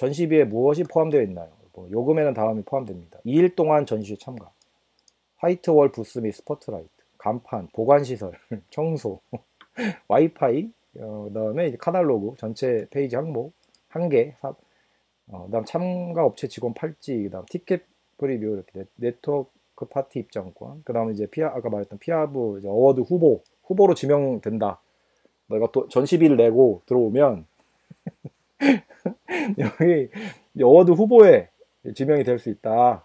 전시비에 무엇이 포함되어 있나요? 뭐 요금에는 다음이 포함됩니다. 2일 동안 전시회 참가, 화이트월 부스 및 스포트라이트, 간판, 보관시설, 청소, 와이파이, 그다음에 이제 카탈로그 전체 페이지 항목 한 개, 그다음 참가 업체 직원 팔찌, 그다음 티켓 프리뷰 이렇게 네트워크 파티 입장권, 그다음에 이제 아까 말했던 피아브 이제 어워드 후보로 지명된다. 너가 또 전시비를 내고 들어오면 여기 어워드 후보에 지명이 될 수 있다.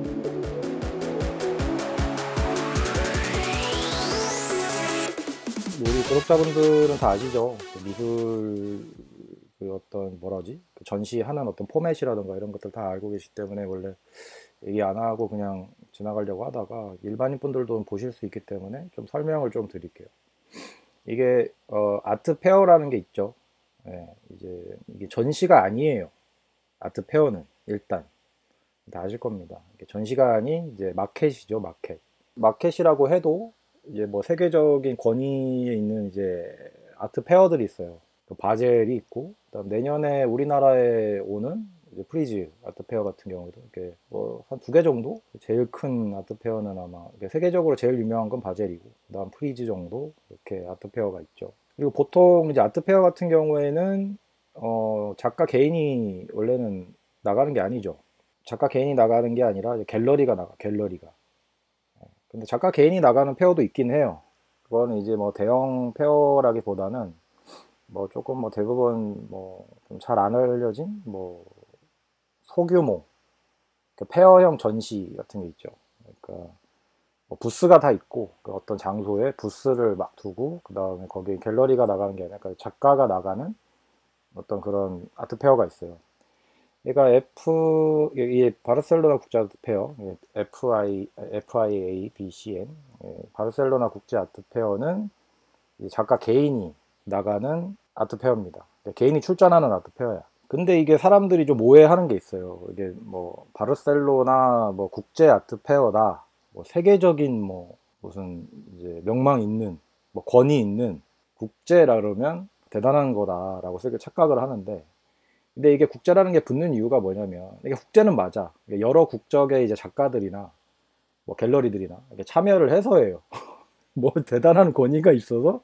우리 구독자분들은 다 아시죠? 미술 어떤 뭐라지? 전시하는 어떤 포맷이라든가 이런 것들 다 알고 계시기 때문에 원래 얘기 안 하고 그냥 지나가려고 하다가 일반인 분들도 보실 수 있기 때문에 좀 설명을 좀 드릴게요. 이게 아트 페어라는 게 있죠. 예, 이제 이게 전시가 아니에요. 아트 페어는 일단 다 아실 겁니다. 이게 전시가 아닌 이제 마켓이죠, 마켓. 마켓이라고 해도 이제 뭐 세계적인 권위에 있는 이제 아트 페어들이 있어요. 그 바젤이 있고, 그다음 내년에 우리나라에 오는 이제 프리즈 아트 페어 같은 경우도 이렇게 뭐 한 두 개 정도? 제일 큰 아트 페어는 아마 세계적으로 제일 유명한 건 바젤이고, 그다음 프리즈 정도 이렇게 아트 페어가 있죠. 그리고 보통 이제 아트 페어 같은 경우에는 작가 개인이 원래는 나가는 게 아니죠. 작가 개인이 나가는 게 아니라 갤러리가 나가, 갤러리가. 근데 작가 개인이 나가는 페어도 있긴 해요. 그거는 이제 뭐 대형 페어라기보다는 뭐 조금 뭐 대부분 뭐 좀 잘 안 알려진 뭐 소규모 그 페어형 전시 같은 게 있죠. 그러니까 뭐 부스가 다 있고 그 어떤 장소에 부스를 막 두고 그 다음에 거기 갤러리가 나가는 게 아니라 그러니까 작가가 나가는 어떤 그런 아트 페어가 있어요. 얘가 이 바르셀로나 국제 아트 페어, FIABCN, 바르셀로나 국제 아트 페어는 작가 개인이 나가는 아트 페어입니다. 개인이 출전하는 아트 페어야. 근데 이게 사람들이 좀 오해하는 게 있어요. 이게 뭐 바르셀로나 뭐 국제 아트 페어다, 뭐 세계적인 뭐 무슨 이제 명망 있는 뭐 권위 있는 국제라 그러면 대단한 거다라고 착각을 하는데, 근데 이게 국제라는 게 붙는 이유가 뭐냐면 이게 국제는 맞아. 여러 국적의 이제 작가들이나 뭐 갤러리들이나 이렇게 참여를 해서예요. 뭐 대단한 권위가 있어서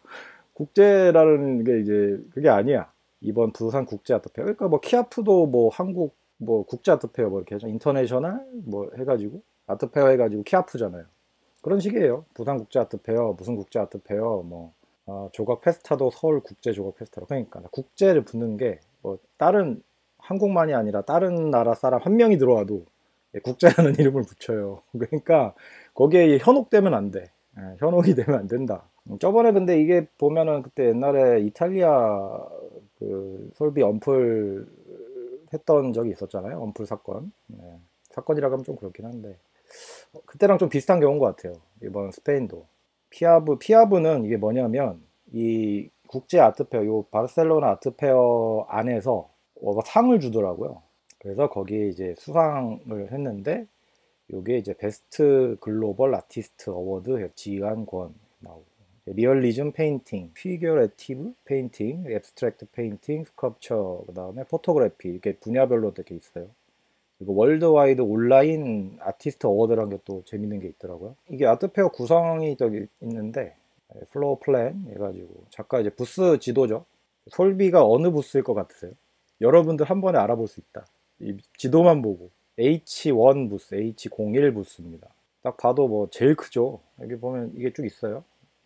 국제라는 게 이제 그게 아니야. 이번 부산 국제 아트페어. 그러니까 뭐 키아프도 뭐 한국 뭐 국제 아트페어 뭐 이렇게 해서 인터내셔널 뭐 해가지고 아트페어 해가지고 키아프잖아요. 그런 식이에요. 부산 국제 아트페어, 무슨 국제 아트페어, 뭐 조각 페스타도 서울 국제 조각 페스타로. 그러니까 국제를 붙는 게 뭐 다른 한국만이 아니라 다른 나라 사람 한 명이 들어와도 국제라는 이름을 붙여요. 그러니까 거기에 현혹되면 안 돼. 현혹이 되면 안 된다. 저번에 근데 이게 보면은 그때 옛날에 이탈리아 그 솔비 언플 했던 적이 있었잖아요. 언플 사건. 사건이라고 하면 좀 그렇긴 한데 그때랑 좀 비슷한 경우인 것 같아요. 이번 스페인도. 피아브는 이게 뭐냐면 이 국제 아트페어, 요 바르셀로나 아트페어 안에서 상을 주더라고요. 그래서 거기에 이제 수상을 했는데 요게 이제 베스트 글로벌 아티스트 어워드 지휘관 나오고, 리얼리즘 페인팅, 피규어레티브 페인팅, 앱스트랙트 페인팅, 스컬프처, 그다음에 포토그래피 이렇게 분야별로 되게 있어요. 그리고 월드와이드 온라인 아티스트 어워드라는 게 또 재밌는 게 있더라고요. 이게 아트페어 구성이 저기 있는데 플로어 플랜 해가지고 작가 이제 부스 지도죠. 솔비가 어느 부스일 것 같으세요? 여러분들 한 번에 알아볼 수 있다. 이 지도만 보고 H1 부스, H01 부스입니다. 딱 봐도 뭐 제일 크죠. 여기 보면 이게 쭉 있어요.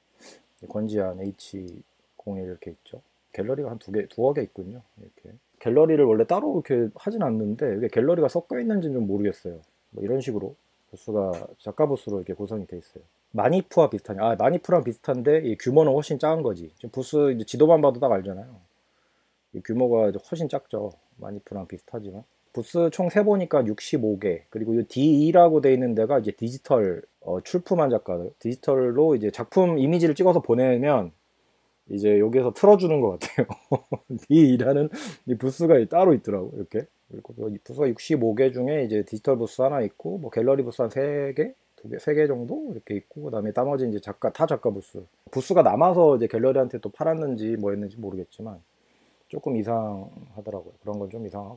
권지한 H01 이렇게 있죠. 갤러리가 한 두어 개 있군요. 이렇게. 갤러리를 원래 따로 이렇게 하진 않는데 이게 갤러리가 섞여 있는지는 좀 모르겠어요. 뭐 이런 식으로 부스가 작가 부스로 이렇게 구성이 돼 있어요. 마니프와 비슷하냐? 마니프랑 비슷한데 이 규모는 훨씬 작은 거지. 지금 부스 이제 지도만 봐도 딱 알잖아요. 이 규모가 이제 훨씬 작죠. 마니프랑 비슷하지만. 부스 총 세보니까 65개. 그리고 이 D2라고 돼 있는 데가 이제 디지털 출품한 작가들. 디지털로 이제 작품 이미지를 찍어서 보내면 이제 여기에서 틀어주는 것 같아요. D2라는 이 부스가 따로 있더라고, 이렇게. 그리고 이 부스가 65개 중에 이제 디지털 부스 하나 있고, 뭐 갤러리 부스 한 3개? 3개 정도 이렇게 있고, 그다음에 나머지 이제 타 작가 부스. 부스가 남아서 이제 갤러리한테 또 팔았는지 뭐 했는지 모르겠지만, 조금 이상하더라고요. 그런 건 좀 이상하고.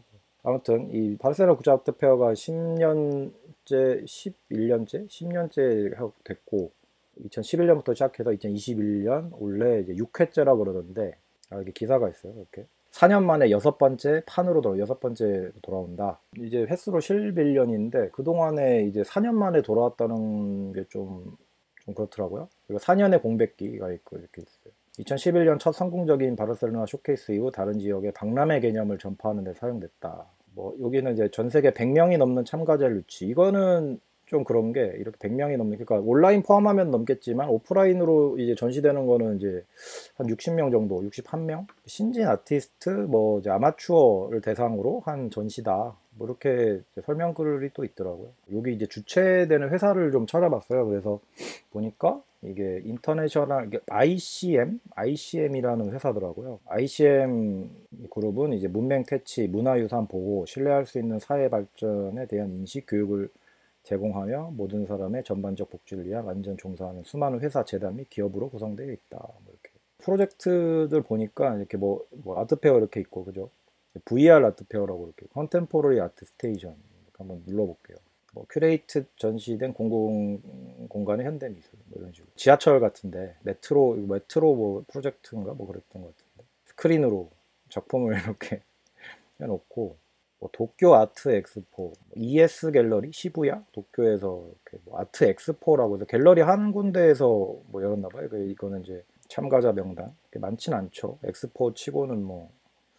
아무튼 이 바르셀로나 국제 아트 페어가 10년째, 11년째, 10년째 됐고 2011년부터 시작해서 2021년 올해 이제 6회째라 그러던데, 이게 기사가 있어요. 이렇게 4년 만에 여섯 번째 판으로 여섯 번째 돌아온다. 이제 횟수로 11년인데 그동안에 이제 4년 만에 돌아왔다는 게 좀 그렇더라고요. 그리고 4년의 공백기가 있고 이렇게 있어요. 2011년 첫 성공적인 바르셀로나 쇼케이스 이후 다른 지역에 박람회 개념을 전파하는 데 사용됐다. 뭐 여기는 이제 전 세계 100명이 넘는 참가자를 유치. 이거는 좀 그런 게 이렇게 100명이 넘는, 그러니까 온라인 포함하면 넘겠지만 오프라인으로 이제 전시되는 거는 이제 한 60명 정도, 61명? 신진 아티스트, 뭐 이제 아마추어를 대상으로 한 전시다. 뭐 이렇게 설명글이 또 있더라고요. 여기 이제 주최되는 회사를 좀 찾아봤어요. 그래서 보니까 이게 인터내셔널 ICM이라는 회사더라고요. ICM 그룹은 이제 문맹 퇴치, 문화유산 보호, 신뢰할 수 있는 사회 발전에 대한 인식 교육을 제공하며 모든 사람의 전반적 복지를 위한 완전 종사하는 수많은 회사, 재단 및 기업으로 구성되어 있다. 뭐 이렇게 프로젝트들 보니까 이렇게 뭐 아트페어 이렇게 있고, 그죠? VR 아트페어라고 이렇게 컨템포러리 아트 스테이션 한번 눌러볼게요. 뭐 큐레이트 전시된 공공 공간의 현대 미술 뭐 이런 식으로, 지하철 같은데 메트로 뭐 프로젝트인가 뭐 그랬던 것 같은데 스크린으로 작품을 이렇게 해놓고, 뭐 도쿄 아트 엑스포, ES 갤러리 시부야 도쿄에서 이렇게 뭐 아트 엑스포라고 해서 갤러리 한 군데에서 뭐 열었나 봐요. 이거는 이제 참가자 명단 많진 않죠. 엑스포 치고는 뭐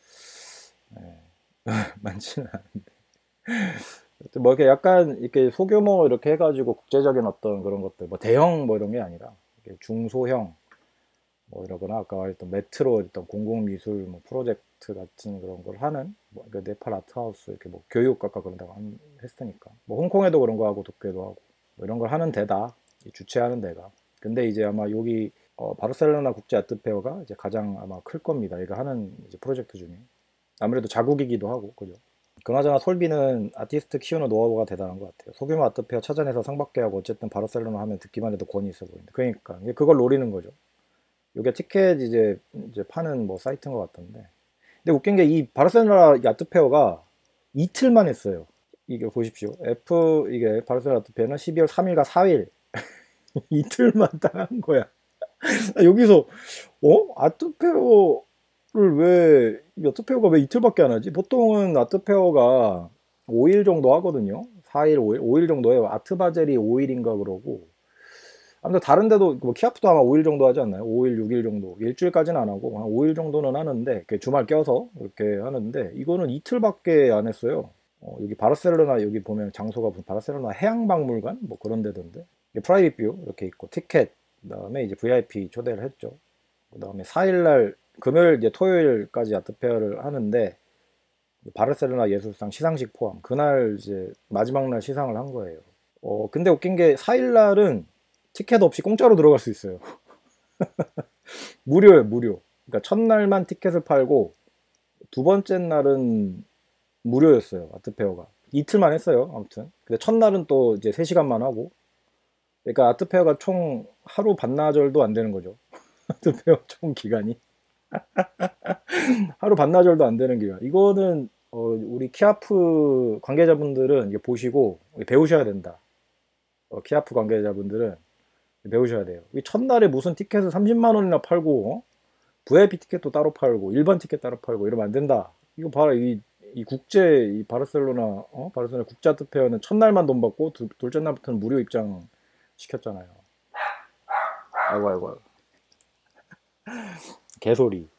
많지는 않은데 뭐 이렇게 약간 이렇게 소규모 이렇게 해가지고 국제적인 어떤 그런 것들, 뭐 대형 뭐 이런 게 아니라 중소형 뭐 이러거나 아까 말했던 메트로 일단 공공미술 뭐 프로젝트 같은 그런 걸 하는, 뭐 네팔 아트하우스 이렇게 뭐 교육 아까 그런 데가 했으니까 뭐 홍콩에도 그런 거 하고 도쿄에도 하고 뭐 이런 걸 하는 데다, 주최하는 데가. 근데 이제 아마 여기 바르셀로나 국제 아트 페어가 이제 가장 아마 클 겁니다. 이거 하는 이제 프로젝트 중에 아무래도 자국이기도 하고, 그죠? 그나저나 솔비는 아티스트 키우는 노하우가 대단한 것 같아요. 소규모 아트페어 찾아내서 상 받게 하고, 어쨌든 바르셀로나 하면 듣기만 해도 권위 있어 보이는데, 그러니까 그걸 노리는 거죠. 이게 티켓 이제 파는 뭐 사이트인 것 같던데. 근데 웃긴 게 이 바르셀로나 야트페어가 이틀만 했어요. 이게 보십시오. 이게 바르셀로나 야트페어는 12월 3일과 4일 이틀만 딱 한 거야. 여기서 아트페어를 왜 야트페어가 왜 이틀밖에 안 하지? 보통은 아트페어가 5일 정도 하거든요. 4일, 5일 정도 해요. 아트바젤이 5일인가 그러고. 아무튼 다른 데도 뭐 키아프도 아마 5일 정도 하지 않나요? 5일, 6일 정도. 일주일까지는 안 하고 한 5일 정도는 하는데, 이렇게 주말 껴서 이렇게 하는데, 이거는 이틀밖에 안 했어요. 여기 바르셀로나, 여기 보면 장소가 무슨 바르셀로나 해양박물관 뭐 그런 데던데. 프라이빗 뷰 이렇게 있고 티켓, 그다음에 이제 VIP 초대를 했죠. 그다음에 4일날 금요일 이제 토요일까지 아트페어를 하는데, 바르셀로나 예술상 시상식 포함 그날 이제 마지막 날 시상을 한 거예요. 근데 웃긴 게 4일날은 티켓 없이 공짜로 들어갈 수 있어요. 무료예요, 무료. 그러니까 첫날만 티켓을 팔고 두 번째 날은 무료였어요, 아트페어가. 이틀만 했어요, 아무튼. 근데 첫날은 또 이제 3시간만 하고. 그러니까 아트페어가 총 하루 반나절도 안 되는 거죠. 아트페어 총 기간이. 하루 반나절도 안 되는 기간. 이거는 우리 키아프 관계자분들은 이게 보시고 배우셔야 된다. 키아프 관계자분들은 배우셔야 돼요. 이 첫날에 무슨 티켓을 30만 원이나 팔고, VIP 티켓도 따로 팔고, 일반 티켓 따로 팔고, 이러면 안 된다. 이거 봐라. 이 바르셀로나, 바르셀로나 국제 아트 페어는 첫날만 돈 받고, 둘째 날부터는 무료 입장 시켰잖아요. 아이고, 아이고, 아이고. 개소리.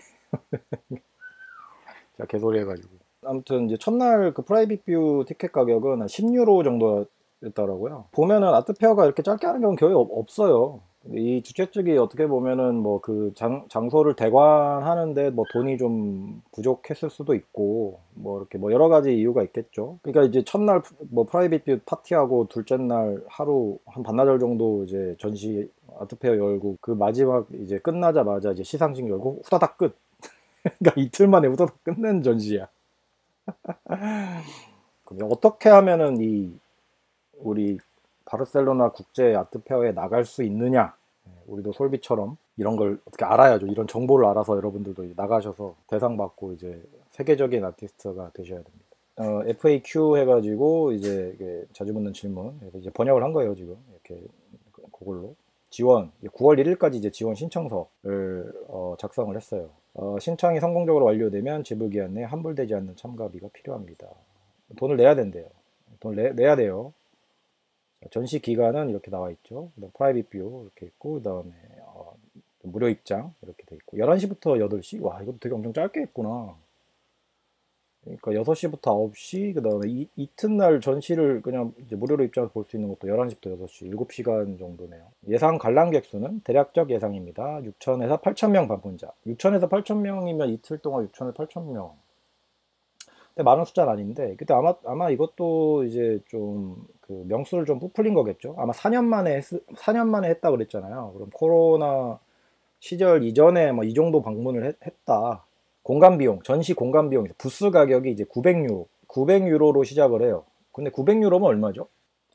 자, 개소리 해가지고. 아무튼 이제 첫날 그 프라이빗 뷰 티켓 가격은 한 10유로 정도였더라고요. 보면은 아트페어가 이렇게 짧게 하는 경우는 거의 없어요. 이 주최 측이 어떻게 보면은 뭐 그 장소를 대관하는데 뭐 돈이 좀 부족했을 수도 있고, 뭐 이렇게 뭐 여러 가지 이유가 있겠죠. 그러니까 이제 첫날 뭐 프라이빗 뷰 파티하고 둘째 날 하루 한 반나절 정도 이제 전시 아트페어 열고, 그 마지막 이제 끝나자마자 이제 시상식 열고 후다닥 끝. 그러니까 이틀 만에 후다닥 끝낸 전시야. 그럼 어떻게 하면은 우리 바르셀로나 국제 아트페어에 나갈 수 있느냐? 우리도 솔비처럼 이런 걸 어떻게 알아야죠. 이런 정보를 알아서 여러분들도 나가셔서 대상 받고 이제 세계적인 아티스트가 되셔야 됩니다. FAQ 해가지고 이제 이게 자주 묻는 질문 그래서 이제 번역을 한 거예요 지금 이렇게 그걸로 지원 9월 1일까지 이제 지원 신청서를 작성을 했어요. 신청이 성공적으로 완료되면 지불 기한 내에 환불되지 않는 참가비가 필요합니다. 돈을 내야 된대요. 돈을 내야 돼요. 전시 기간은 이렇게 나와 있죠. 그다음 프라이빗 뷰 이렇게 있고 그다음에 무료 입장 이렇게 돼 있고 11시부터 8시. 와, 이것도 되게 엄청 짧게 했구나. 그러니까 6시부터 9시, 그다음에 이튿날 전시를 그냥 이제 무료로 입장해서 볼 수 있는 것도 11시부터 6시, 7시간 정도네요. 예상 관람객 수는 대략적 예상입니다. 6천에서 8천 명 방문자. 6천에서 8천 명이면 이틀 동안 6천에서 8천 명. 근데 많은 숫자는 아닌데, 그때 아마 이것도 이제 좀 그 명수를 좀 부풀린 거겠죠. 아마 4년 만에 4년 만에 했다 그랬잖아요. 그럼 코로나 시절 이전에 뭐 이 정도 방문을 했다. 공간 비용, 전시 공간 비용, 부스 가격이 이제 900유로, 900유로로 시작을 해요. 근데 900유로면 얼마죠?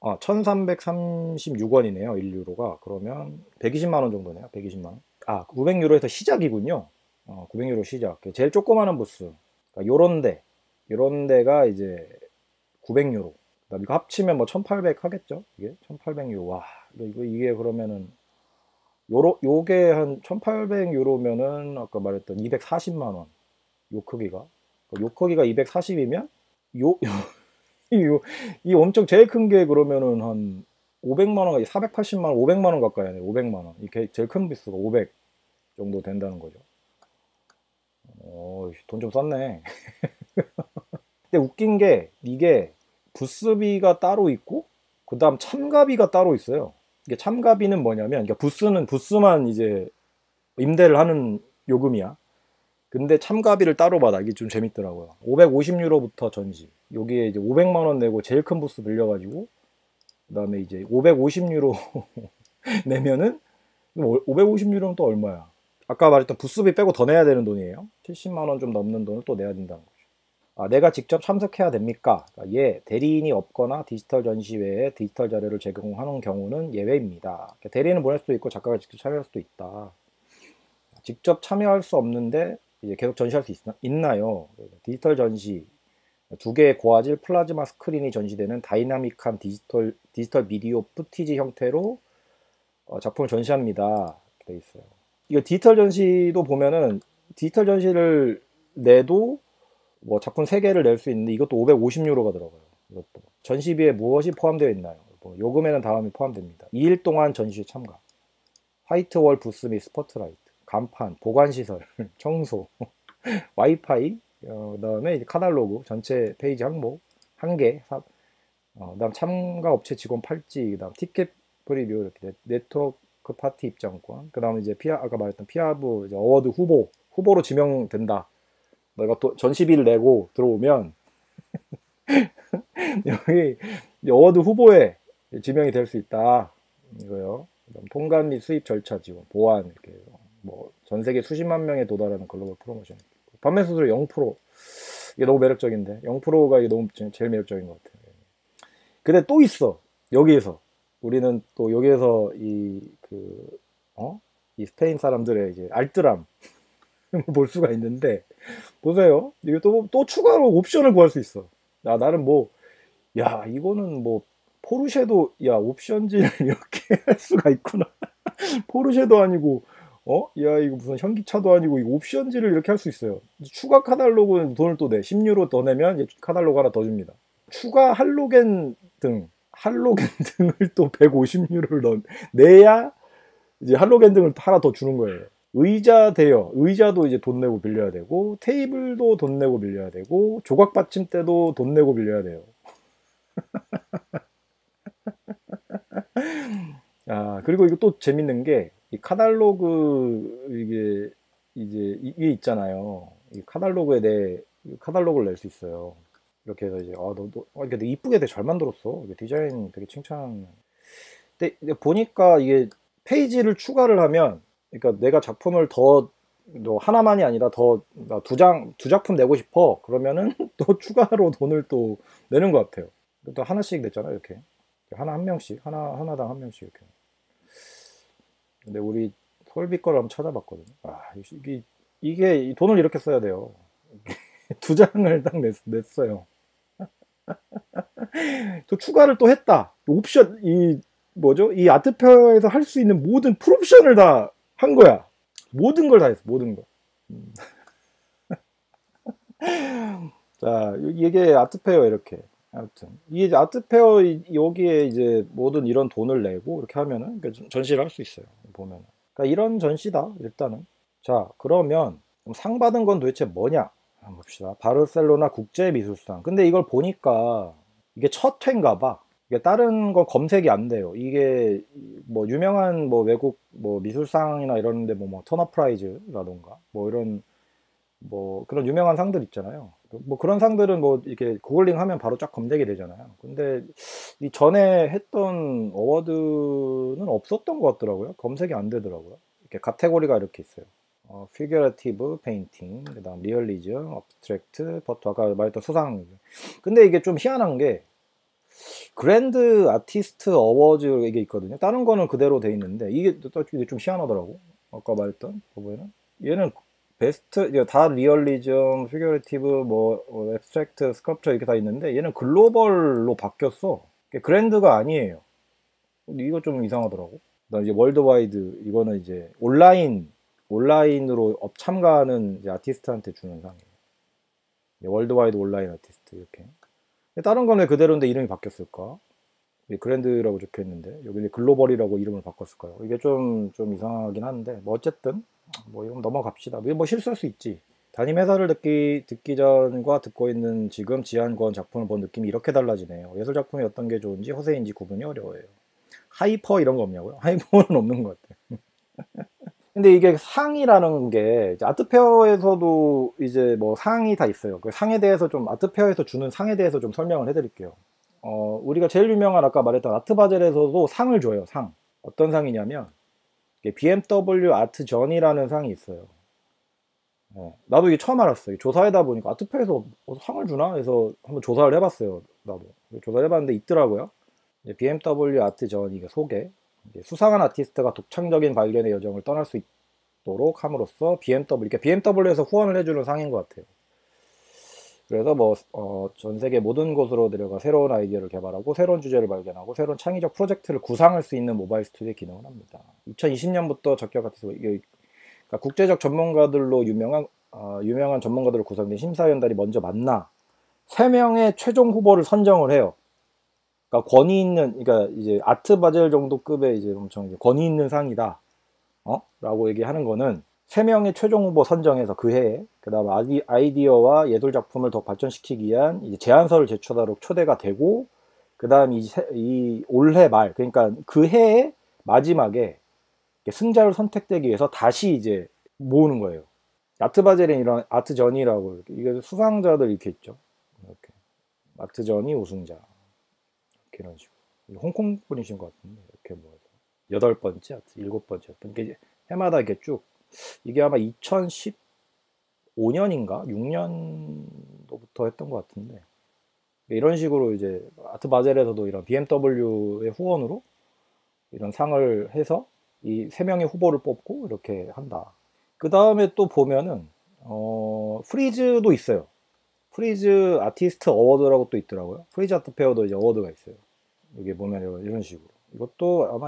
1336원이네요. 1유로가. 그러면 120만 원 정도네요. 120만 원. 900유로에서 시작이군요. 900유로 시작. 제일 조그마한 부스. 그러니까 요런 데가 이제 900유로. 그다음 이거 합치면 뭐 1800 하겠죠? 이게 1800유로. 와, 이게 그러면은 요게 한 1800유로면은 아까 말했던 240만 원. 요 크기가. 요 크기가 240이면 요, 이 엄청 제일 큰 게 그러면은 한 500만 원, 480만 원, 500만 원 가까이 하네. 500만 원. 이게 제일 큰 비수가 500 정도 된다는 거죠. 돈 좀 썼네. 근데 웃긴 게 이게 부스비가 따로 있고 그다음 참가비가 따로 있어요. 이게 참가비는 뭐냐면 그러니까 부스는 부스만 이제 임대를 하는 요금이야. 근데 참가비를 따로 받아. 이게 좀 재밌더라고요. 550유로부터 전시. 여기에 이제 500만 원 내고 제일 큰 부스 빌려가지고 그다음에 이제 550유로 내면은 550유로는 또 얼마야? 아까 말했던 부스비 빼고 더 내야 되는 돈이에요. 70만 원 좀 넘는 돈을 또 내야 된다는 거죠. 내가 직접 참석해야 됩니까? 예, 대리인이 없거나 디지털 전시 외에 디지털 자료를 제공하는 경우는 예외입니다. 그러니까 대리인을 보낼 수도 있고 작가가 직접 참여할 수도 있다. 직접 참여할 수 없는데 이제 계속 전시할 수 있나요? 디지털 전시 두 개의 고화질 플라즈마 스크린이 전시되는 다이나믹한 디지털 미디어 푸티지 형태로 작품을 전시합니다. 이렇게 돼 있어요. 이거 디지털 전시도 보면은 디지털 전시를 내도 뭐 작품 3개를 낼 수 있는데 이것도 550유로가 들어가요. 이것도 전시비에 무엇이 포함되어 있나요? 뭐 요금에는 다음이 포함됩니다. 2일 동안 전시 참가, 화이트월 부스 및 스포트라이트, 간판, 보관시설, 청소, 와이파이, 그다음에 이제 카탈로그 전체 페이지 항목 1개, 그다음 참가 업체 직원 팔찌, 그다음 티켓 프리뷰 이렇게 네트워크 파티 입장권, 그다음 이제 아까 말했던 피아브 어워드 후보로 지명된다. 너가 또 전시비를 내고 들어오면 여기 어워드 후보에 지명이 될 수 있다. 이거요. 그다음 통관 및 수입 절차 지원, 보안 이렇게 뭐 전 세계 수십만 명에 도달하는 글로벌 프로모션. 판매 수수료 0%. 이게 너무 매력적인데 0%가 이게 너무 제일 매력적인 것 같아요. 근데 또 있어. 여기에서 우리는 또 여기에서 이 스페인 사람들의 이제 알뜰함 볼 수가 있는데 보세요. 이게 또 추가로 옵션을 구할 수 있어. 나는 뭐 야, 이거는 뭐 포르쉐도 야 옵션지를 이렇게 할 수가 있구나. 포르쉐도 아니고 야 이거 무슨 현기차도 아니고 이 옵션지를 이렇게 할 수 있어요. 추가 카탈로그는 돈을 또 내. 10유로 더 내면 이제 카탈로그 하나 더 줍니다. 추가 할로겐 등을 또 150유로를 내야 이제 할로겐 등을 하나 더 주는 거예요. 의자도 이제 돈 내고 빌려야 되고 테이블도 돈 내고 빌려야 되고 조각 받침대도 돈 내고 빌려야 돼요. 그리고 이거 또 재밌는 게, 이 카탈로그, 이게 있잖아요. 이 카탈로그를 낼 수 있어요. 이렇게 해서 이제, 이게 이쁘게 되게 잘 만들었어. 이게 디자인 되게 칭찬. 근데 보니까 이게 페이지를 추가를 하면, 그러니까 내가 작품을 너 하나만이 아니라 두 작품 내고 싶어. 그러면은 또 추가로 돈을 또 내는 것 같아요. 또 하나씩 냈잖아요, 이렇게. 한 명씩, 하나당 한 명씩 이렇게. 근데 우리 솔비 거를 한번 찾아봤거든요. 이게 돈을 이렇게 써야 돼요. 두 장을 딱 냈어요. 또 추가를 또 했다. 옵션, 이, 뭐죠? 이 아트페어에서 할 수 있는 모든 풀옵션을 다 한 거야. 모든 걸 다 했어, 모든 거. 자, 이게 아트페어 이렇게. 아무튼. 이게 아트페어 여기에 이제 모든 이런 돈을 내고 이렇게 하면은 전시를 할 수 있어요. 보면은. 그러니까 이런 전시다, 일단은. 자, 그러면 상 받은 건 도대체 뭐냐? 한번 봅시다. 바르셀로나 국제미술상. 근데 이걸 보니까 이게 첫 회인가 봐. 이게 다른 거 검색이 안 돼요. 이게 뭐 유명한 뭐 외국 뭐 미술상이나 이런데 뭐 터너 프라이즈라던가 뭐 이런 뭐 그런 유명한 상들 있잖아요. 뭐 그런 상들은 뭐 이렇게 구글링 하면 바로 쫙 검색이 되잖아요. 근데 이 전에 했던 어워드는 없었던 것 같더라고요. 검색이 안 되더라고요. 이렇게 카테고리가 이렇게 있어요. 피규어티브 페인팅, 그다음 리얼리즘, 업스트랙트, 버터 아까 말했던 수상. 근데 이게 좀 희한한 게 그랜드 아티스트 어워즈 이게 있거든요. 다른 거는 그대로 돼 있는데 이게 좀 희한하더라고. 아까 말했던 거보에는 얘는 베스트 이게 다 리얼리즘, 피규어티브, 뭐 앱스트랙트, 스컬프처 이렇게 다 있는데 얘는 글로벌로 바뀌었어. 그랜드가 아니에요. 근데 이거 좀 이상하더라고. 그다음 이제 월드와이드 이거는 이제 온라인으로 업 참가하는 이제 아티스트한테 주는 상이에요. 월드와이드 온라인 아티스트 이렇게. 다른 건 왜 그대로인데 이름이 바뀌었을까? 그랜드라고 적혀 있는데 여기 글로벌이라고 이름을 바꿨을까요? 이게 좀 이상하긴 한데 뭐 어쨌든 뭐 이건 넘어갑시다. 뭐 실수할 수 있지. 담임 해설을 듣기 전과 듣고 있는 지금 지한권 작품을 본 느낌이 이렇게 달라지네요. 예술 작품이 어떤 게 좋은지 허세인지 구분이 어려워요. 하이퍼 이런 거 없냐고요? 하이퍼는 없는 것 같아요. 근데 이게 상이라는 게 이제 아트페어에서도 이제 뭐 상이 다 있어요. 그 상에 대해서 좀 아트페어에서 주는 상에 대해서 좀 설명을 해드릴게요. 우리가 제일 유명한 아까 말했던 아트바젤에서도 상을 줘요. 상. 어떤 상이냐면 BMW 아트전이라는 상이 있어요. 나도 이게 처음 알았어요. 조사하다 보니까 아트페어에서 상을 주나 해서 한번 조사를 해봤어요. 나도 조사를 해봤는데 있더라고요. BMW 아트전 이게 소개. 수상한 아티스트가 독창적인 발견의 여정을 떠날 수 있도록 함으로써 BMW, 이렇게 BMW에서 후원을 해주는 상인 것 같아요. 그래서 뭐, 전 세계 모든 곳으로 내려가 새로운 아이디어를 개발하고 새로운 주제를 발견하고 새로운 창의적 프로젝트를 구상할 수 있는 모바일 스튜디오의 기능을 합니다. 2020년부터 적격 아티스트, 그러니까 국제적 전문가들로 유명한 전문가들로 구성된 심사위원들이 먼저 만나 3명의 최종 후보를 선정을 해요. 그러니까 권위 있는, 그러니까 이제 아트 바젤 정도 급의 이제 엄청 이제 권위 있는 상이다. 라고 얘기하는 거는 3명의 최종 후보 선정해서 그 해에 그다음 아이디어와 예술 작품을 더 발전시키기 위한 이제 제안서를 제출하도록 초대가 되고 그다음 이 올해 말 그러니까 그 해의 마지막에 승자를 선택되기 위해서 다시 이제 모으는 거예요. 아트바젤은 이런 아트전이라고 이게 수상자들 이렇게 있죠. 이렇게 아트전이 우승자 이렇게 이런 식으로 홍콩 분이신 것 같은데 이렇게 모아서 8번째 아트 7번째 이렇게 해마다 이렇게 쭉 이게 아마 2015년인가 6년도부터 했던 것 같은데 이런 식으로 이제 아트바젤에서도 이런 BMW의 후원으로 이런 상을 해서 이 3명의 후보를 뽑고 이렇게 한다. 그 다음에 또 보면은 프리즈도 있어요. 프리즈 아티스트 어워드라고 또 있더라고요. 프리즈 아트 페어도 이제 어워드가 있어요. 여기 보면 이런 식으로. 이것도 아마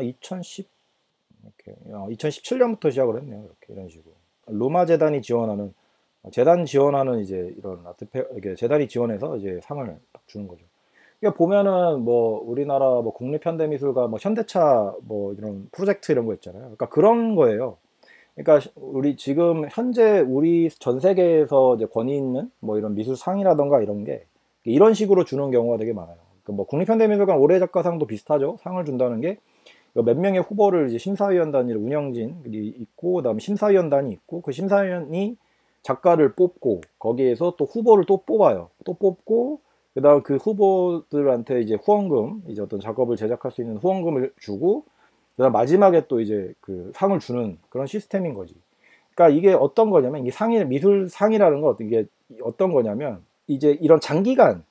2017년부터 시작을 했네요. 이렇게 이런 식으로. 로마 재단이 지원하는 이제 이런 아트페어 이게 재단이 지원해서 이제 상을 딱 주는 거죠. 그러니까 보면은 뭐 우리나라 뭐 국립현대미술과 뭐 현대차 뭐 이런 프로젝트 이런 거 있잖아요. 그러니까 그런 거예요. 그러니까 우리 지금 현재 우리 전 세계에서 이제 권위 있는 뭐 이런 미술상이라던가 이런 게 이런 식으로 주는 경우가 되게 많아요. 그러니까 뭐 국립현대미술관 올해 작가상도 비슷하죠. 상을 준다는 게 몇 명의 후보를 이제 심사위원단이 운영진이 있고 그다음 심사위원단이 있고 그 심사위원이 작가를 뽑고 거기에서 또 후보를 또 뽑아요. 또 뽑고 그다음 그 후보들한테 이제 후원금 이제 어떤 작업을 제작할 수 있는 후원금을 주고 그다음 마지막에 또 이제 그 상을 주는 그런 시스템인 거지. 그러니까 이게 어떤 거냐면 이게 미술상이라는 건 이게 어떤 거냐면 이제 이런 장기간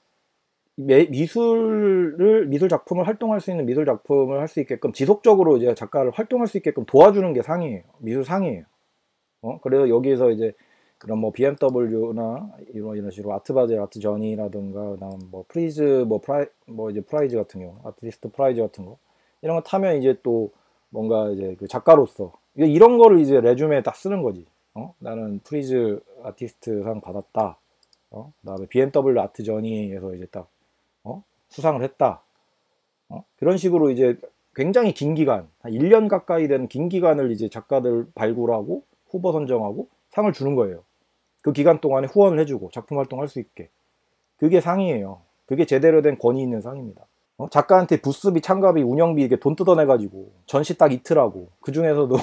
미술 작품을 활동할 수 있는 미술 작품을 할 수 있게끔 지속적으로 이제 작가를 활동할 수 있게끔 도와주는 게 상이에요. 미술상이에요. 그래서 여기에서 이제 그런 뭐 BMW나 이런 식으로 아트바젤, 아트저니라든가 그다음 뭐 프리즈 뭐 이제 프라이즈 같은 경우 아티스트 프라이즈 같은 거 이런 거 타면 이제 또 뭔가 이제 그 작가로서 이런 거를 이제 레주메에 딱 쓰는 거지. 나는 프리즈 아티스트 상 받았다. 그다음에 BMW 아트저니에서 이제 딱 수상을 했다. 그런 식으로 이제 굉장히 긴 기간, 한 1년 가까이 되는 긴 기간을 이제 작가들 발굴하고 후보 선정하고 상을 주는 거예요. 그 기간 동안에 후원을 해주고 작품 활동할 수 있게. 그게 상이에요. 그게 제대로 된 권위 있는 상입니다. 작가한테 부스비, 참가비, 운영비 이게 돈 뜯어내가지고 전시 딱 이틀 하고 그 중에서도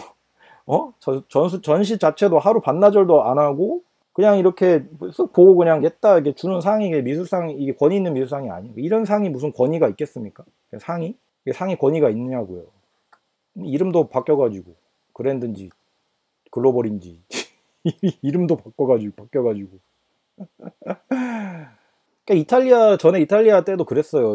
전시 자체도 하루 반나절도 안 하고 그냥 이렇게 쓱 보고 그냥 냈다 이게 주는 상이 이게 미술상 이게 권위 있는 미술상이 아니에요. 이런 상이 무슨 권위가 있겠습니까? 상이 이게 상이 권위가 있냐고요. 이름도 바뀌어가지고 그랜드인지 글로벌인지 이름도 바뀌어가지고 그러니까 이탈리아 전에 이탈리아 때도 그랬어요.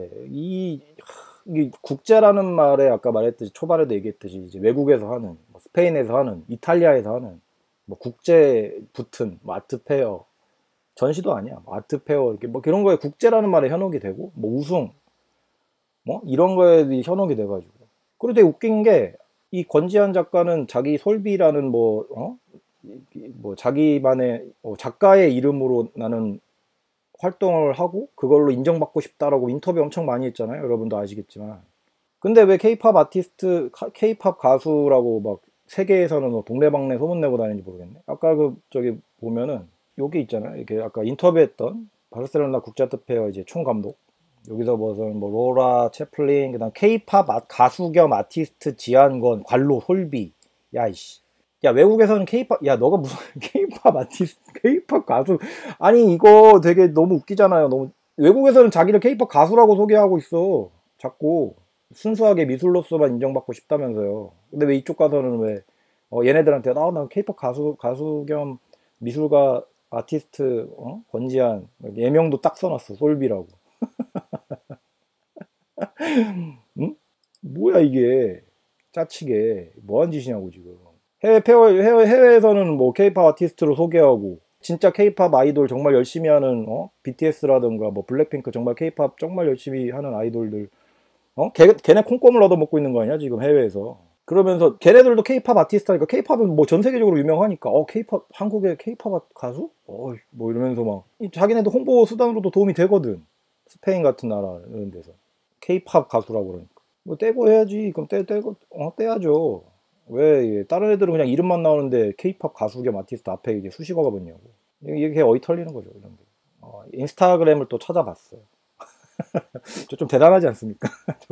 이게 국제라는 말에 아까 말했듯이 초반에도 얘기했듯이 이제 외국에서 하는 뭐 스페인에서 하는 이탈리아에서 하는 뭐 국제 붙은 뭐 아트페어 전시도 아니야 뭐 아트페어 이렇게 뭐 그런 거에 국제라는 말에 현혹이 되고 뭐 우승 뭐 이런 거에 현혹이 돼가지고 그런데 웃긴 게 이 권지한 작가는 자기 솔비라는 뭐 자기만의 작가의 이름으로 나는 활동을 하고 그걸로 인정받고 싶다라고 인터뷰 엄청 많이 했잖아요. 여러분도 아시겠지만. 근데 왜 케이팝 아티스트, 케이팝 가수라고 막 세계에서는 뭐 동네방네 소문내고 다니는지 모르겠네. 아까 저기 보면은 여기 있잖아요. 이렇게 아까 인터뷰했던 바르셀로나 국제아트페어 이제 총감독. 여기서 뭐 로라 채플린, 그다음 케이팝 가수 겸 아티스트 지한권, 관로 솔비. 야 이씨. 야 외국에서는 케이팝 야 너가 무슨 케이팝 아티스트 케이팝 가수 아니 이거 되게 너무 웃기잖아요. 너무 외국에서는 자기를 케이팝 가수라고 소개하고 있어. 자꾸 순수하게 미술로서만 인정받고 싶다면서요. 근데 왜 이쪽 가서는 왜 얘네들한테 난 케이팝 가수 겸 미술가 아티스트 권지한 예명도 딱 써놨어. 솔비라고. 응? 뭐야 이게 짜치게 뭐한 짓이냐고 지금. 해외에서는 뭐 케이팝 아티스트로 소개하고 진짜 케이팝 아이돌 정말 열심히 하는 BTS라든가 뭐 블랙핑크 정말 케이팝 정말 열심히 하는 아이돌들 걔네 콩고물 얻어먹고 있는 거 아니야 지금 해외에서. 그러면서 걔네들도 케이팝 아티스트니까 케이팝은 뭐 전 세계적으로 유명하니까 케이팝 한국의 케이팝 가수? 뭐 이러면서 막 자기네도 홍보 수단으로도 도움이 되거든. 스페인 같은 나라 이런 데서 케이팝 가수라고 그러니까 뭐 떼고 해야지. 그럼 떼고 떼야죠. 왜 다른 애들은 그냥 이름만 나오는데 케이팝 가수 겸 아티스트 앞에 이제 수식어가 붙냐고. 이게 어이 털리는 거죠 이런 게. 인스타그램을 또 찾아봤어요. 저 좀 대단하지 않습니까?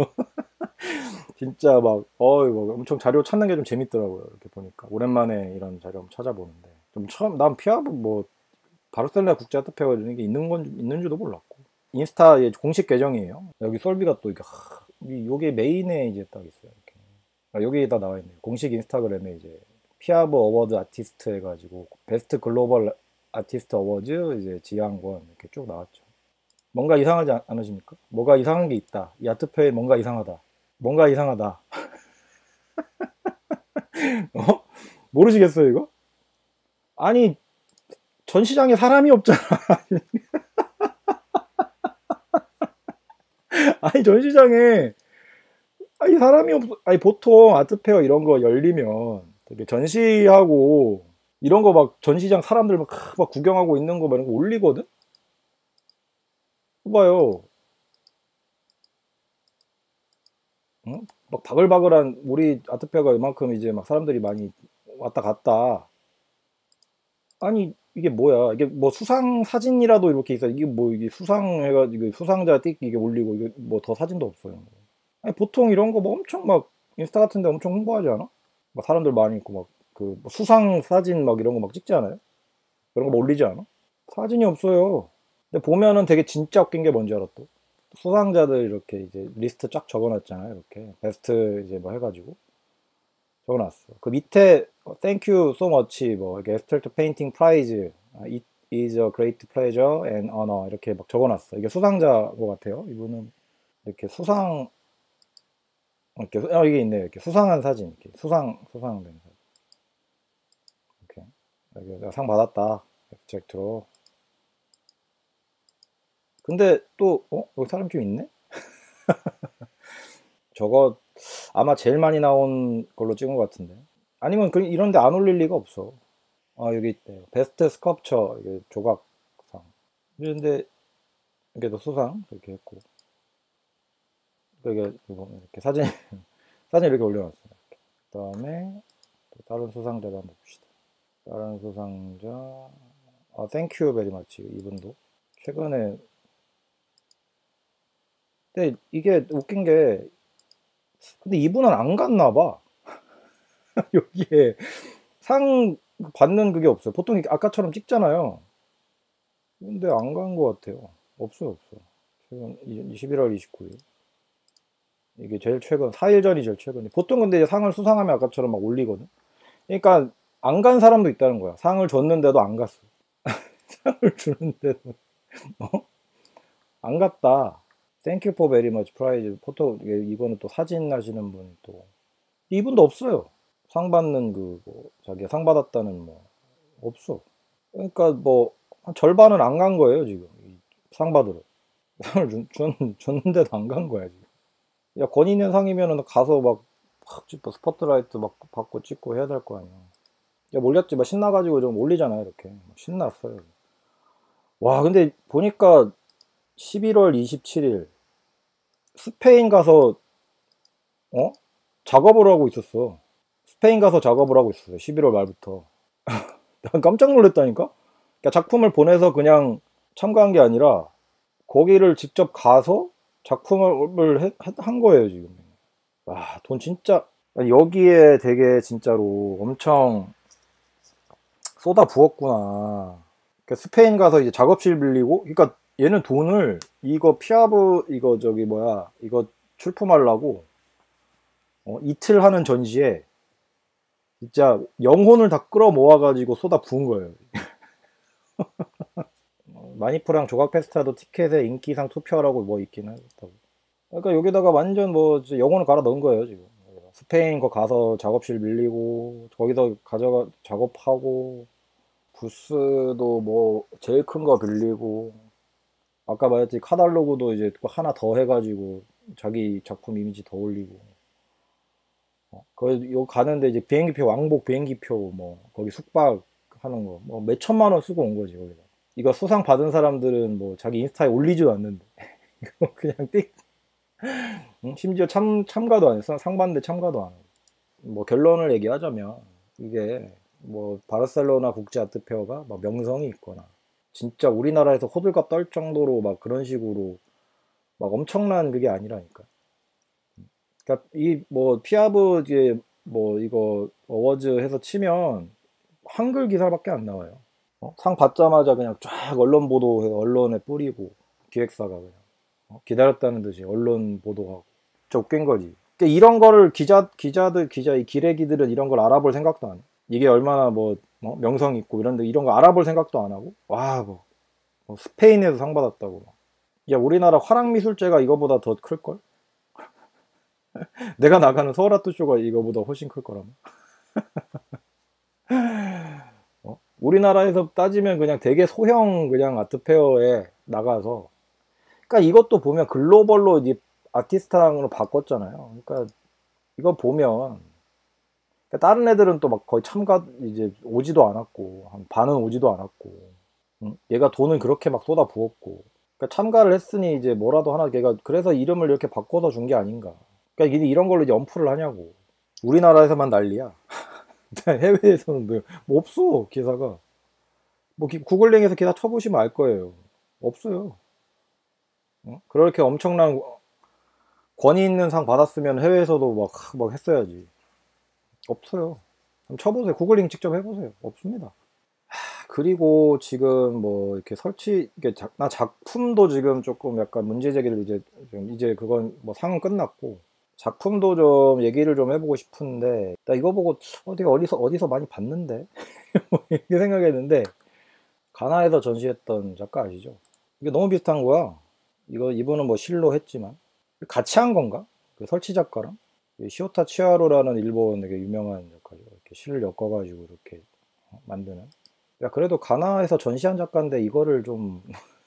진짜 막 이거 엄청 자료 찾는 게 좀 재밌더라고요. 이렇게 보니까 오랜만에 이런 자료 한번 찾아보는데 좀 처음 난 피아브 뭐 바르셀로나 국제아트페어 이런 게 있는 줄도 몰랐고 인스타 공식 계정이에요. 여기 솔비가 또 이게 요게 메인에 이제 딱 있어요. 이렇게. 여기에다 나와 있네요. 공식 인스타그램에 이제 피아브 어워드 아티스트 해가지고 베스트 글로벌 아티스트 어워즈 이제 지향권 이렇게 쭉 나왔죠. 뭔가 이상하지 않으십니까? 뭐가 이상한 게 있다. 이 아트페어에 뭔가 이상하다. 뭔가 이상하다. 어? 모르시겠어요, 이거? 아니, 전시장에 사람이 없잖아. 아니, 전시장에, 아니, 사람이 없어. 아니, 보통 아트페어 이런 거 열리면 되게 전시하고, 이런 거 막 전시장 사람들 막 구경하고 있는 거 막 이런 거 올리거든? 봐요. 응? 막 바글바글한 우리 아트페어가 이만큼 이제 막 사람들이 많이 왔다 갔다. 아니 이게 뭐야? 이게 뭐 수상 사진이라도 이렇게 있어. 이게 뭐 이게 수상해가지고 수상자 띡 이게 올리고 이게 뭐 더 사진도 없어요. 아니 보통 이런 거 뭐 엄청 막 인스타 같은데 엄청 홍보하지 않아? 막 사람들 많이 있고 막 그 수상 사진 막 이런 거 막 찍지 않아요? 그런 거 뭐 올리지 않아? 사진이 없어요. 근데 보면은 되게 진짜 웃긴 게 뭔지 알아 또? 수상자들 이렇게 이제 리스트 쫙 적어놨잖아요. 이렇게 베스트 이제 뭐 해가지고 적어놨어. 그 밑에 Thank you so much 뭐 이렇게 Abstract Painting Prize, It is a great pleasure and honor 이렇게 막 적어놨어. 이게 수상자인 것 같아요. 이분은 이렇게 이렇게 이게 있네요. 이렇게 수상한 사진, 이렇게 수상된 사진. 이렇게 여기 내가 상 받았다. 액트로. 근데 또 여기 사람 좀 있네? 저거 아마 제일 많이 나온 걸로 찍은 것 같은데. 아니면 이런 데 안 올릴 리가 없어. 아, 여기 있대요. 베스트 스컵처, 이게 조각상. 그런데 이게 또 수상 이렇게 했고. 이게 이렇게 사진 사진 이렇게 올려놨어요. 그다음에 또 다른 수상자도 한번 봅시다. 다른 수상자, 땡큐 베리 마치 이분도 최근에. 근데 이게 웃긴 게, 근데 이분은 안 갔나 봐. 여기에 상 받는 그게 없어요. 보통 아까처럼 찍잖아요. 근데 안 간 것 같아요. 없어요, 없어. 최근 11월 29일. 이게 제일 최근, 4일 전이 제일 최근이. 보통 근데 이제 상을 수상하면 아까처럼 막 올리거든. 그러니까 안 간 사람도 있다는 거야. 상을 줬는데도 안 갔어. 상을 주는데도 안 갔다. Thank you for very much prize. 포토, 이거는 또 사진 나시는 분이 또 이분도 없어요. 상 받는 뭐 자기가 상 받았다는 뭐 없어. 그러니까 뭐 한 절반은 안 간 거예요 지금. 상 받으러. 상을 줬는데도 안 간 거야 지금. 야, 권위 있는 상이면은 가서 막 찍고 스포트라이트 막 받고 찍고 해야 될 거 아니야. 야, 몰렸지. 막 신나가지고 좀 올리잖아요 이렇게. 신났어요. 와, 근데 보니까 11월 27일 스페인 가서 어? 작업을 하고 있었어. 스페인 가서 작업을 하고 있었어요. 11월 말부터. 난 깜짝 놀랐다니까? 그러니까 작품을 보내서 그냥 참가한 게 아니라 거기를 직접 가서 작품을 한 거예요, 지금. 와, 돈 진짜, 여기에 되게 진짜로 엄청 쏟아 부었구나. 그러니까 스페인 가서 이제 작업실 빌리고, 그러니까 얘는 돈을, 이거 피아브, 이거 저기 뭐야, 이거 출품하려고, 이틀 하는 전시에 진짜 영혼을 다 끌어 모아가지고 쏟아 부은 거예요. 마니프랑 조각 페스타도 티켓에 인기상 투표하라고 뭐 있긴 하겠다고. 그러니까 여기다가 완전 뭐 진짜 영혼을 갈아 넣은 거예요, 지금. 스페인 거 가서 작업실 밀리고, 거기서 가져가 작업하고, 부스도 뭐 제일 큰 거 빌리고, 아까 말했지 카탈로그도 이제 또 하나 더 해가지고 자기 작품 이미지 더 올리고. 거기 요 가는데 이제 비행기표, 왕복 비행기표, 뭐 거기 숙박 하는 거 뭐 몇 천만 원 쓰고 온 거지 거기다. 이거 수상 받은 사람들은 뭐 자기 인스타에 올리지도 않는데 그냥 띡. 응? 심지어 참가도 안 했어. 상 받는데 참가도 안 하고. 뭐 결론을 얘기하자면 이게 뭐 바르셀로나 국제 아트 페어가 막 명성이 있거나 진짜 우리나라에서 호들갑 떨 정도로 막 그런 식으로 막 엄청난 그게 아니라니까. 그러니까 이 뭐 피아브 이제 뭐 이거 어워즈 해서 치면 한글 기사밖에 안 나와요. 상 받자마자 그냥 쫙 언론 보도해 언론에 뿌리고 기획사가 그냥 기다렸다는 듯이 언론 보도하고. 진짜 웃긴 거지. 그러니까 이런 거를 이 기레기들은 이런 걸 알아볼 생각도 안 해. 이게 얼마나 명성 있고 이런데 이런 거 알아볼 생각도 안 하고. 와, 뭐 스페인에서 상 받았다고. 야, 우리나라 화랑미술제가 이거보다 더 클걸? 내가 나가는 서울아트쇼가 이거보다 훨씬 클 거라며. 우리나라에서 따지면 그냥 되게 소형 그냥 아트페어에 나가서. 그러니까 이것도 보면 글로벌로 이제 아티스트랑으로 바꿨잖아요. 그러니까 이거 보면 그러니까 다른 애들은 또 막 거의 이제 오지도 않았고 한 반은 오지도 않았고. 응? 얘가 돈을 그렇게 막 쏟아 부었고. 그러니까 참가를 했으니 이제 뭐라도 하나 걔가 그래서 이름을 이렇게 바꿔서 준 게 아닌가. 그러니까 이런 걸로 이제 언프를 하냐고. 우리나라에서만 난리야. 해외에서는 뭐 없어 기사가. 뭐 구글링에서 기사 쳐보시면 알 거예요. 없어요. 그렇게 엄청난 권위 있는 상 받았으면 해외에서도 막 했어야지. 없어요. 그럼 쳐보세요. 구글링 직접 해보세요. 없습니다. 그리고 지금 뭐 이렇게 이게 나 작품도 지금 조금 약간 문제 제기를 이제 그건 뭐 상은 끝났고 작품도 좀 얘기를 좀 해보고 싶은데 나 이거 보고 내가 어디서 많이 봤는데 이렇게 생각했는데 가나에서 전시했던 작가 아시죠? 이게 너무 비슷한 거야. 이분은 뭐 실로 했지만 같이 한 건가? 그 설치 작가랑 시오타 치하로라는 일본 되게 유명한 작가죠. 이렇게 실을 엮어가지고 이렇게 만드는. 야, 그래도 가나에서 전시한 작가인데 이거를 좀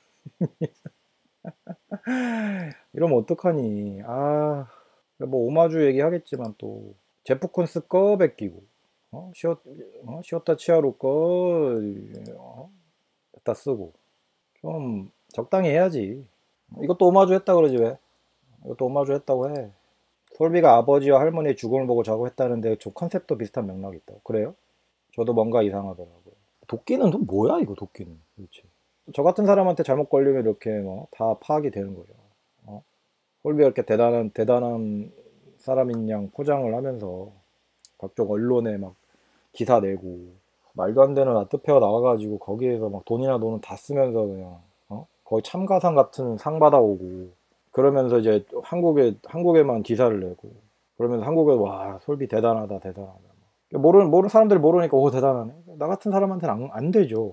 이러면 어떡하니. 아, 뭐 오마주 얘기하겠지만 또 제프 콘스 거 베끼고 시오타 치아로 거 갖다 쓰고 좀 적당히 해야지. 이것도 오마주 했다 그러지 왜? 이것도 오마주 했다고 해. 솔비가 아버지와 할머니의 죽음을 보고 작업했다는데 좀 컨셉도 비슷한 맥락이 있다고. 그래요? 저도 뭔가 이상하더라고요. 도끼는 또 뭐야 이거 도끼는 도대체. 저 같은 사람한테 잘못 걸리면 이렇게 뭐 다 파악이 되는 거죠. 어? 솔비가 이렇게 대단한 사람인 양 포장을 하면서 각종 언론에 막 기사 내고 말도 안 되는 아트페어 나와가지고 거기에서 막 돈이나 돈은 다 쓰면서 그냥 거의 참가상 같은 상 받아오고 그러면서 이제 한국에만 기사를 내고 그러면서 한국에 와 솔비 대단하다 대단하다 모르는 사람들이 모르니까 오 대단하네. 나 같은 사람한테는 안 되죠.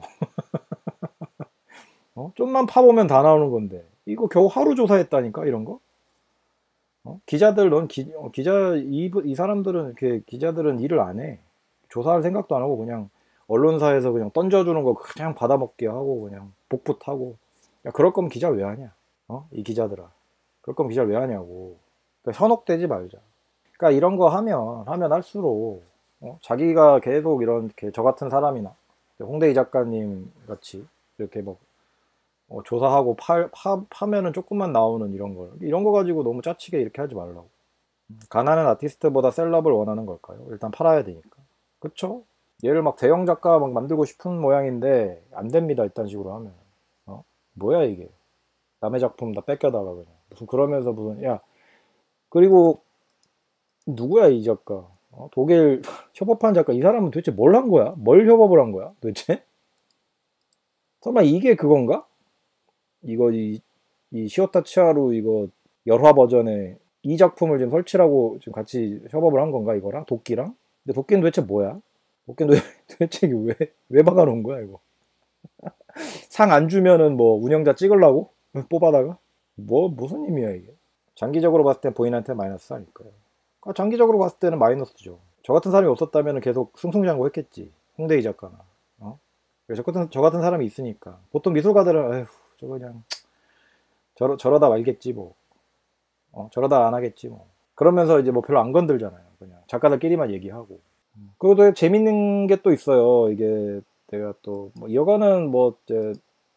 좀만 파보면 다 나오는 건데 이거 겨우 하루 조사했다니까 이런 거. 기자들 기자 이 사람들은 이렇게 기자들은 일을 안 해. 조사할 생각도 안 하고 그냥 언론사에서 그냥 던져주는 거 그냥 받아먹게 하고 그냥 복붙하고. 야, 그럴 거면 기자 왜 하냐? 이 기자들아. 그럴 거면 기자 왜 하냐고. 그러니까 현혹되지 말자. 그러니까 이런 거 하면 할수록 자기가 계속 이렇게 저 같은 사람이나 홍대희 작가님 같이 이렇게 뭐 조사하고 파면은 조금만 나오는 이런 거 가지고 너무 짜치게 이렇게 하지 말라고. 가난한 아티스트보다 셀럽을 원하는 걸까요? 일단 팔아야 되니까. 그쵸? 얘를 막 대형 작가 막 만들고 싶은 모양인데 안 됩니다. 이딴 식으로 하면. 어? 뭐야 이게? 남의 작품 다 뺏겨다가 그냥. 무슨 그러면서 무슨 야 그리고 누구야 이 작가? 독일 협업한 작가 이 사람은 도대체 뭘 한 거야? 뭘 협업을 한 거야? 도대체? 설마 이게 그건가? 이거 이 시오타 치하루 이거 열화 버전에 이 작품을 지금 설치라고 지금 같이 협업을 한 건가 이거랑 도끼랑? 근데 도끼는 도대체 뭐야? 도끼는 도대체 왜 박아놓은 거야 이거? 상 안 주면은 뭐 운영자 찍으려고 뽑아다가 뭐 무슨 의미야 이게? 장기적으로 봤을 때 본인한테 마이너스 아닐까요? 장기적으로 봤을 때는 마이너스죠. 저 같은 사람이 없었다면 계속 승승장구했겠지. 홍대희 작가나. 그래서 저 같은 사람이 있으니까 보통 미술가들은 에휴 저거 그냥 저러다 말겠지 뭐. 저러다 안 하겠지 뭐. 그러면서 이제 뭐 별로 안 건들잖아요. 그냥 작가들끼리만 얘기하고. 그리고 또 재밌는 게 또 있어요. 이게 내가 또 뭐 이거는 뭐 이제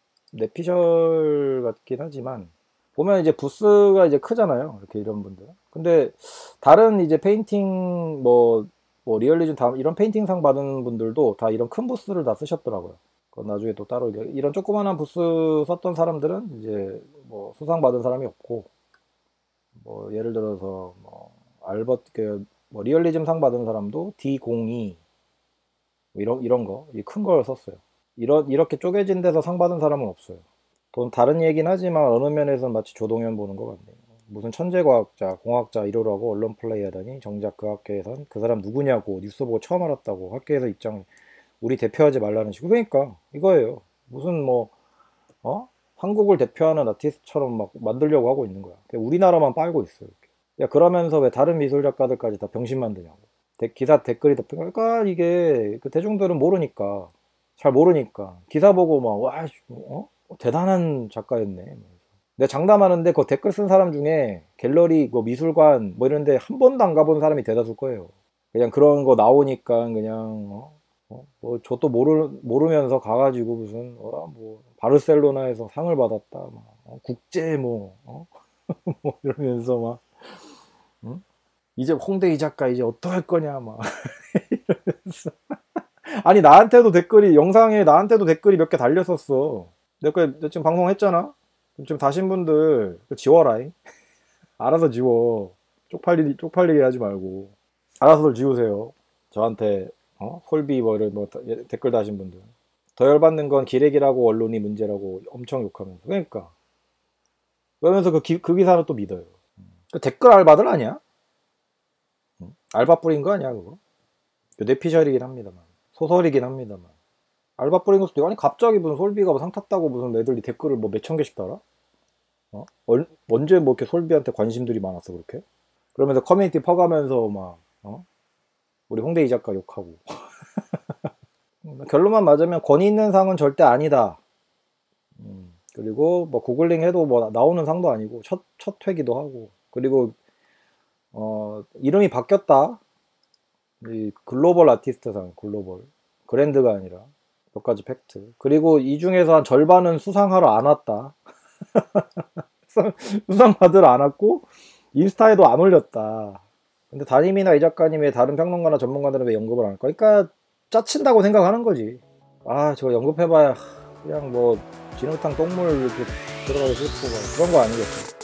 내피셜 같긴 하지만 보면 이제 부스가 이제 크잖아요. 이렇게 이런 분들. 근데 다른 이제 페인팅 뭐 리얼리즘 다 이런 페인팅상 받은 분들도 다 이런 큰 부스를 다 쓰셨더라고요. 그건 나중에 또 따로 이런 조그만한 부스 썼던 사람들은 이제 뭐 수상 받은 사람이 없고 뭐 예를 들어서 뭐 알버트 뭐 리얼리즘 상 받은 사람도 D02 이런 거 이 큰 걸 썼어요. 이렇게 쪼개진 데서 상 받은 사람은 없어요. 돈 다른 얘긴 하지만 어느 면에서는 마치 조동현 보는 것 같네요. 무슨 천재과학자, 공학자 이러라고 언론 플레이 하더니 정작 그 학계에선 그 사람 누구냐고 뉴스 보고 처음 알았다고 학계에서 입장 우리 대표하지 말라는 식으로 그러니까 이거예요. 무슨 뭐 한국을 대표하는 아티스트처럼 막 만들려고 하고 있는 거야. 우리나라만 빨고 있어요. 이렇게. 야 그러면서 왜 다른 미술 작가들까지 다 병신 만드냐고. 기사 댓글이 덮여. 그러니까 이게 그 대중들은 모르니까 잘 모르니까 기사 보고 막 와, 대단한 작가였네. 내가 장담하는데 그 댓글 쓴 사람 중에 갤러리, 뭐 미술관 뭐 이런데 한 번도 안 가본 사람이 대다수일 거예요. 그냥 그런 거 나오니까 그냥 뭐 저도 모르면서 가가지고 무슨 뭐 바르셀로나에서 상을 받았다, 막 국제 뭐 이러면서 막 응? 이제 홍대 이 작가 이제 어떡할 거냐 막 아니 나한테도 댓글이 영상에 나한테도 댓글이 몇 개 달렸었어. 내가 지금 방송했잖아. 지금 다신 분들 지워라잉. 알아서 지워. 쪽팔리게 하지 말고 알아서들 지우세요. 저한테 솔비 뭐 이런 뭐 댓글 다신 분들 더 열받는 건 기레기라고 언론이 문제라고 엄청 욕하면서 그러면서 그 기사는 또 믿어요. 그 댓글 알바들 아니야? 알바 뿌린 거 아니야 그거? 뇌피셜이긴 합니다만 소설이긴 합니다만 알바 뿌린 것도 있고 아니 갑자기 무슨 솔비가 뭐 상 탔다고 무슨 애들이 댓글을 뭐 몇천 개씩 달아? 언제 뭐 이렇게 솔비한테 관심들이 많았어 그렇게? 그러면서 커뮤니티 퍼가면서 막 우리 홍대희 작가 욕하고 결론만 맞으면 권위 있는 상은 절대 아니다. 그리고 뭐 구글링 해도 뭐 나오는 상도 아니고 첫 회기도 하고, 그리고 이름이 바뀌었다. 이 글로벌 아티스트상, 글로벌 그랜드가 아니라. 몇 가지 팩트. 그리고 이 중에서 한 절반은 수상하러 안 왔다. 수상 받으러 안 왔고 인스타에도 안 올렸다. 근데 담임이나 이 작가님의 다른 평론가나 전문가들은 왜 언급을 안 할까? 그러니까 짜친다고 생각하는 거지. 아, 저거 언급해봐야 그냥 뭐 진흙탕 똥물 이렇게 들어가기 싫고 그런 거 아니겠어.